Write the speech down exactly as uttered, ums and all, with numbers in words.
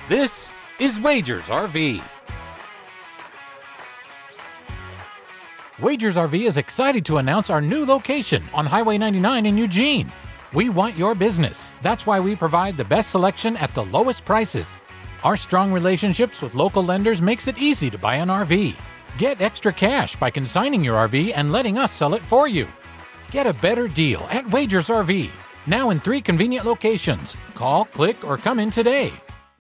This is Wagers R V. Wagers R V is excited to announce our new location on Highway ninety-nine in Eugene. We want your business. That's why we provide the best selection at the lowest prices. Our strong relationships with local lenders makes it easy to buy an R V. Get extra cash by consigning your R V and letting us sell it for you. Get a better deal at Wagers R V. Now in three convenient locations. Call, click, or come in today.